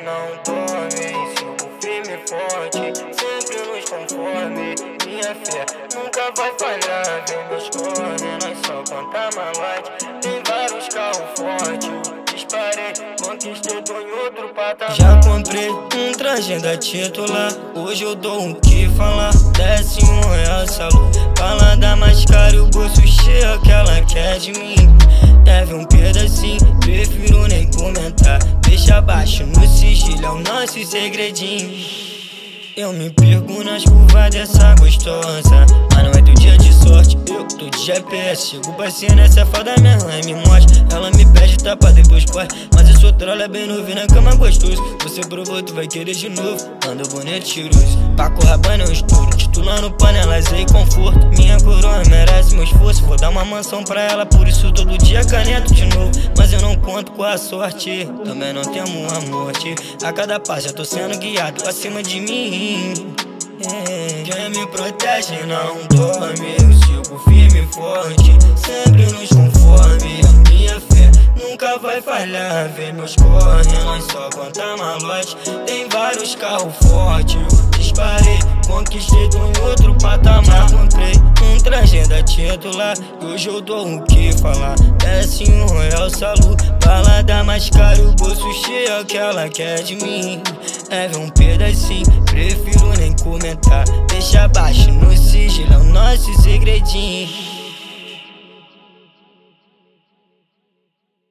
não dorme, sigo firme e forte, sempre nos conforme. Minha fé nunca vai falhar, vem meus corre, nós só conta malote. Tem vários carros fortes, disparei, conquistei, tô em outro patamar. Já comprei um traje da titular, hoje eu dou o que falar. Desce R$1 salão, balada mais cara e o bolso cheio que ela quer de mim. Deve um pedacinho, prefiro nem comentar. Deixa abaixo no sigilo, é o nosso segredinho. Eu me perco nas curvas dessa gostosa, mas não é do dia de sorte, eu tô de GPS. Chego passeando, essa foda minha mãe me mostra. Ela me pede tapa, depois corre, mas eu sou trola bem novinho na cama gostoso. Você provou, tu vai querer de novo, anda bonito, cheiroso. Paco Rabanne eu estouro, titulando panelas e conforto. Minha coroa merece meu esforço, vou dar uma mansão pra ela, por isso todo dia caneto de novo. Mas eu não conto com a sorte, também não temo a morte. A cada passo eu tô sendo guiado acima de mim. Quem me protege não dorme, eu sigo firme e forte, sempre nos conforme. A minha fé nunca vai falhar, vê meus corre, nós só conta malote. Tem vários carros fortes, eu disparei, conquistei, tô em outro patamar. Comprei um traje da titular e hoje eu dou o que falar. Desce R$1 salão, balada mais cara, o bolso cheio que ela quer de mim. Leve um pedacinho, prefiro nem comentar. Deixa abaixo no sigilo, é o nosso segredinho.